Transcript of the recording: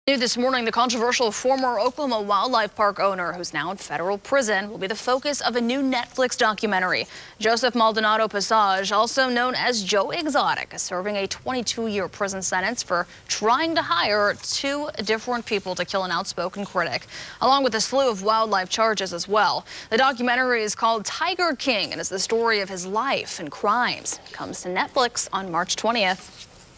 New this morning, the controversial former Oklahoma Wildlife Park owner, who's now in federal prison, will be the focus of a new Netflix documentary. Joseph Maldonado Passage, also known as Joe Exotic, is serving a 22-year prison sentence for trying to hire two different people to kill an outspoken critic, along with a slew of wildlife charges as well. The documentary is called Tiger King and is the story of his life and crimes. It comes to Netflix on March 20th.